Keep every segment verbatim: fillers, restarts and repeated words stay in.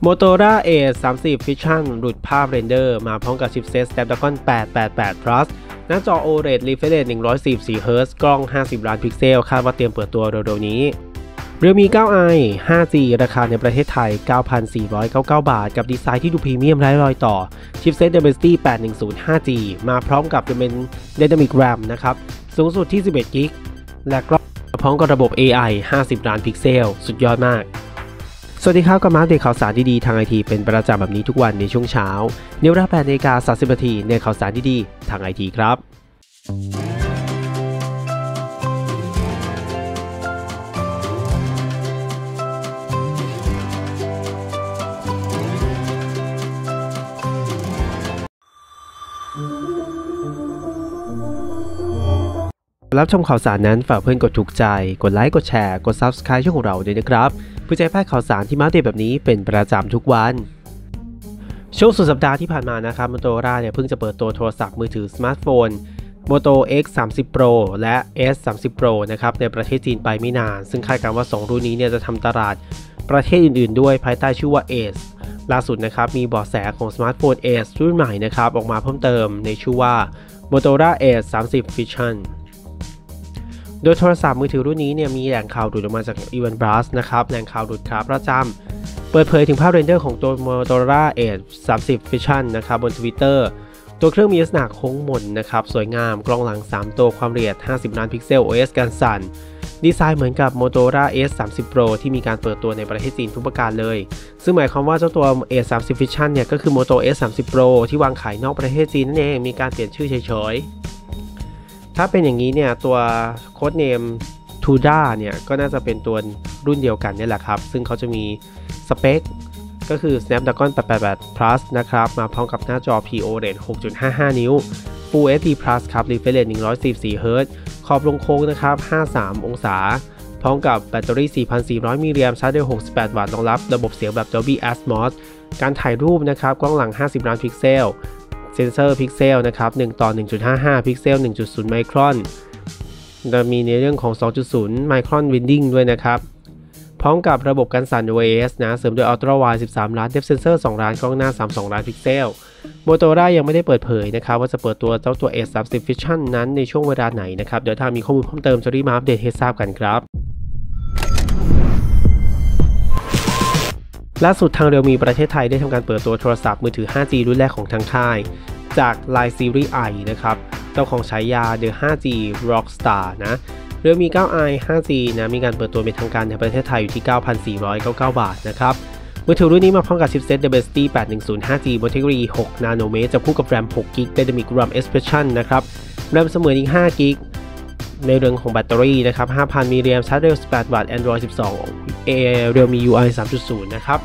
Motorola Edge สามสิบ Vision หลุดภาพเรนเดอร์มาพร้อมกับชิปเซต Snapdragon แปดแปดแปด Plus หน้าจอ โอ แอล อี ดี Refresh Rate หนึ่งร้อยสี่สิบสี่ เฮิร์ตซ์ กล้องห้าสิบล้านพิกเซลคาดว่าเตรียมเปิดตัวเร็วๆนี้ Realme ไนน์ ไอ ห้าจี ราคาในประเทศไทย เก้าพันสี่ร้อยเก้าสิบเก้า บาทกับดีไซน์ที่ดูพรีเมียมไร้รอยต่อชิปเซต Dimensity แปดหนึ่งศูนย์ ห้าจี มาพร้อมกับเป็น Dynamic RAM นะครับสูงสุดที่สิบเอ็ดกิกะไบต์และกล้องพร้อมกับระบบ เอ ไอ ห้าสิบล้านพิกเซลสุดยอดมากสวัสดีครับกับมาอัปเดตข่าวสารดีๆทางไอทีเป็นประจำแบบนี้ทุกวันในช่วงเช้าในเวลาแปดนาฬิกาสามสิบนาทีในข่าวสารดีๆทางไอทีครับรับชมข่าวสารนั้นฝากเพื่อนกดถูกใจกดไลค์กดแชร์กด ซับสไครบ์ ช่องของเราด้วยนะครับเพื่อจะพลาดข่าวสารที่มาอัปเดตแบบนี้เป็นประจำทุกวันช่วงสุดสัปดาห์ที่ผ่านมานะครับ Motorola เนี่ยเพิ่งจะเปิดตัวโทรศัพท์มือถือสมาร์ทโฟน Moto เอ็กซ์ สามสิบ Pro และ เอส สามสิบ Pro นะครับในประเทศจีนไปไม่นานซึ่งคาดการณ์ว่าสองรุ่นนี้เนี่ยจะทำตลาดประเทศอื่นๆด้วยภายใต้ชื่อว่า Edge ล่าสุดนะครับมีเบาะแสของสมาร์ทโฟน Edge รุ่นใหม่นะครับออกมาเพิ่มเติมในชื่อว่า Motorola Edge สามสิบ Visionโดยโทรศัพท์มือถือรุ่นนี้เนี่ยมีแหล่งข่าวหลุดออกมาจาก Event Blast นะครับแหล่งข่าวหลุดขาประจำเปิดเผยถึงภาพเรนเดอร์ของตัว Motorola Edge สามสิบ Vision นะครับบน Twitter ตัวเครื่องมีลักษณะโค้งมนนะครับสวยงามกล้องหลังสามตัวความละเอียดห้าสิบล้านพิกเซล โอ เอส กันสั่นดีไซน์เหมือนกับ Motorola Edge สามสิบ Pro ที่มีการเปิดตัวในประเทศจีนทุกประการเลยซึ่งหมายความว่าเจ้าตัว Edge สามสิบ Vision เนี่ยก็คือ Moto Edge สามสิบ Pro ที่วางขายนอกประเทศจีนนั่นเองมีการเปลี่ยนชื่อเฉยๆถ้าเป็นอย่างนี้เนี่ยตัวโค้ดเนม Tuda เนี่ยก็น่าจะเป็นตัวรุ่นเดียวกันนี่แหละครับซึ่งเขาจะมีสเปคก็คือ Snapdragon แปดแปดแปด Plus นะครับมาพร้อมกับหน้าจอ พี โอ แอล อี ดี หกจุดห้าห้า นิ้ว Full เอช ดี Plus ครับ Refresh Rate หนึ่งร้อยสี่สิบสี่ เฮิร์ตซ์ขอบวงโค้งนะครับห้าสิบสามองศาพร้อมกับแบตเตอรี่ สี่พันสี่ร้อย มิลลิแอมป์ชาร์จได้หกสิบแปดวัตต์รองรับระบบเสียงแบบ Dolby Atmos การถ่ายรูปนะครับกล้องหลังห้าสิบล้านพิกเซลเซนเซอร์พิกเซลนะครับหนึ่งต่อ หนึ่งจุดห้าห้า พิกเซล หนึ่งจุดศูนย์ ไมครอนจะมีในเรื่องของ สองจุดศูนย์ ไมครอนวินดิ้งด้วยนะครับพร้อมกับระบบกันสั่น โอ เอ เอส นะเสริมด้วย Ultra Wide สิบสามล้าน Depth Sensor สองล้านกล้องหน้าสามสิบสองล้านพิกเซล Motorola ยังไม่ได้เปิดเผยนะครับว่าจะเปิดตัวเจ้าตัว Edge สามสิบ Vision นั้นในช่วงเวลาไหนนะครับเดี๋ยวถ้ามีข้อมูลเพิ่มเติมจะรีบมาอัปเดตให้ทราบกันครับล่าสุดทาง Realme ประเทศไทยได้ทำการเปิดตัวโทรศัพท์มือถือ ห้าจี รุ่นแรกของทางค่ายจาก Line Series I นะครับเจ้าของฉายา The ห้าจี Rockstar นะ Realme ไนน์ ไอ ห้าจี นะมีการเปิดตัวเป็นทางการในประเทศไทยอยู่ที่ เก้าพันสี่ร้อยเก้าสิบเก้า บาทนะครับมือถือรุ่นนี้มาพร้อมกับชิปเซต Dimensity แปดหนึ่งศูนย์ ห้าจี บนเทคโนโลยีหกนาโนเมตรจะคู่กับ RAM หกกิกะไบต์ Dynamic RAM Expansion นะครับ RAM เสมือนอีกห้ากิกะไบต์ในเรื่องของแบตเตอรี่นะครับ ห้าพัน มิลลิแอมป์ชาร์จได้สิบแปดวัตต์ Android สิบสอง Realme ยู ไอ สามจุดศูนย์ นะครับ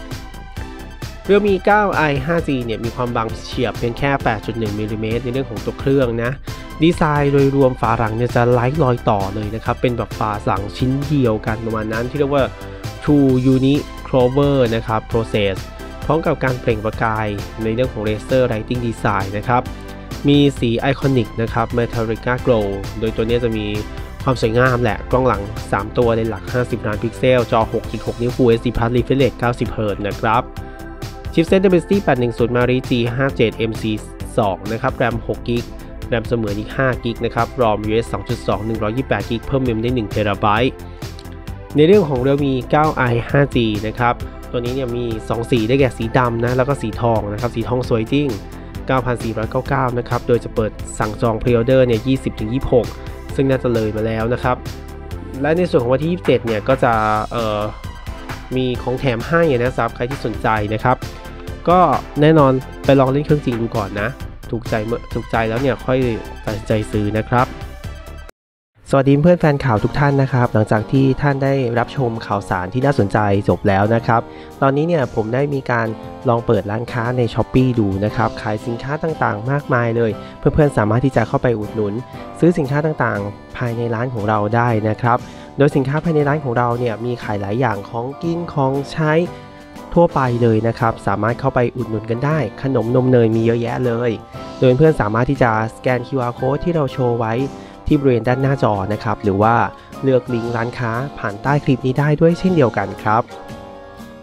Realme ไนน์ ไอ ห้าจี เนี่ยมีความบางเฉียบเพียงแค่ แปดจุดหนึ่ง มิลลิเมตรในเรื่องของตัวเครื่องนะดีไซน์โดยรวมฝาหลังเนี่ยจะไร้รอยต่อเลยนะครับเป็นแบบฝาหลังชิ้นเดียวกันประมาณนั้นที่เรียกว่า True Unique Clover นะครับ Process พร้อมกับการเปล่งประกายในเรื่องของ Laser Lighting Design นะครับมีสีไอคอนิกนะครับ Metallica Glow โดยตัวนี้จะมีความสวยงามแหละกล้องหลังสามตัวในหลักห้าสิบล้านพิกเซลจอ หกจุดหก นิ้ว Full เอช ดี Plus Refresh Rate เก้าสิบ เฮิร์ตซ์นะครับชิปเซต Dimensity แปดหนึ่งศูนย์ Mari จี ห้าสิบเจ็ด เอ็ม ซี สอง นะครับ RAM หกกิกะไบต์ RAM เสมือนอีกห้ากิกะไบต์ นะครับ รอม ยู เอส สองจุดสอง หนึ่งร้อยยี่สิบแปดกิกะไบต์ เพิ่มเมมได้หนึ่งเทราไบต์ในเรื่องของ Realme ไนน์ ไอ ห้าจี นะครับตัวนี้เนี่ยมีสองสีได้แก่สีดำนะแล้วก็สีทองนะครับสีทองสวยจริง เก้าพันสี่ร้อยเก้าสิบเก้า นะครับโดยจะเปิดสั่งจอง Pre-order เนี่ย ยี่สิบถึงยี่สิบหก ซึ่งน่าจะเลยมาแล้วนะครับและในส่วนของวันที่ยี่สิบเจ็ดเนี่ยก็จะเอ่อมีของแถมให้นะครับใครที่สนใจนะครับก็แน่นอนไปลองเล่นเครื่องจริงดูก่อนนะถูกใจเมื่อถูกใจแล้วเนี่ยค่อยตัดสินใจซื้อนะครับสวัสดีเพื่อนแฟนข่าวทุกท่านนะครับหลังจากที่ท่านได้รับชมข่าวสารที่น่าสนใจจบแล้วนะครับตอนนี้เนี่ยผมได้มีการลองเปิดร้านค้าใน Shopee ดูนะครับขายสินค้าต่างๆมากมายเลยเพื่อนๆสามารถที่จะเข้าไปอุดหนุนซื้อสินค้าต่างๆภายในร้านของเราได้นะครับโดยสินค้าภายในร้านของเราเนี่ยมีขายหลายอย่างของกินของใช้ทั่วไปเลยนะครับสามารถเข้าไปอุดหนุนกันได้ขนมนมเนยมีเยอะแยะเลยโดยเพื่อนสามารถที่จะสแกน คิว อาร์ Code ที่เราโชว์ไว้ที่บริเวณด้านหน้าจอนะครับหรือว่าเลือกลิงก์ร้านค้าผ่านใต้คลิปนี้ได้ด้วยเช่นเดียวกันครับ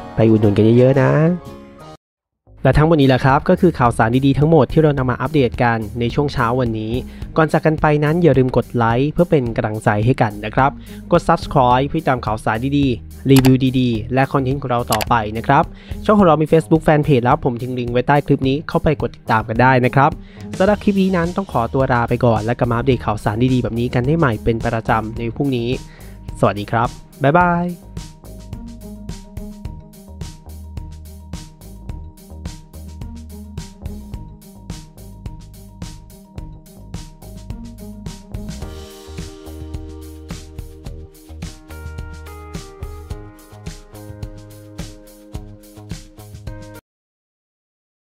ไปอุดหนุนกันเยอะๆนะและทั้งหมดนี้แหละครับก็คือข่าวสารดีๆทั้งหมดที่เรานำมาอัปเดตกันในช่วงเช้าวันนี้ก่อนจากกันไปนั้นอย่าลืมกดไลค์เพื่อเป็นกำลังใจให้กันนะครับกด ซับสไครบ์ เพื่อตามข่าวสารดีๆรีวิวดีๆและคอนเทนต์ของเราต่อไปนะครับช่องของเรามี Facebook Fanpage แล้วผมทิ้งลิงก์ไว้ใต้คลิปนี้เข้าไปกดติดตามกันได้นะครับสำหรับคลิปนี้นั้นต้องขอตัวลาไปก่อนและกลับมาอัปเดตข่าวสารดีๆแบบนี้กันได้ใหม่เป็นประจำในพรุ่งนี้สวัสดีครับบ๊ายบาย